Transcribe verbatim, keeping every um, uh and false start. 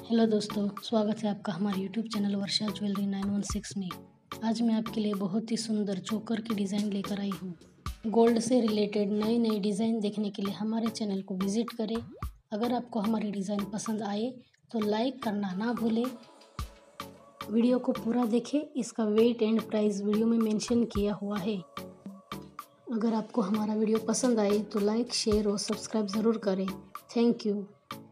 Hello दोस्तों, स्वागत है आपका हमारे YouTube channel Varsha jewellery nine one six में। आज मैं आपके लिए बहुत ही सुंदर चोकर की डिज़ाइन लेकर आई हूँ। गोल्ड से रिलेटेड नई नई डिज़ाइन देखने के लिए हमारे चैनल को विज़िट करें। अगर आपको हमारी डिज़ाइन पसंद आए तो लाइक करना ना भूलें। वीडियो को पूरा देखें, इसका वेट एंड प्राइस वीडियो में मेंशन किया हुआ है। अगर आपको हमारा वीडियो पसंद आए तो लाइक, शेयर और सब्सक्राइब ज़रूर करें। Thank you.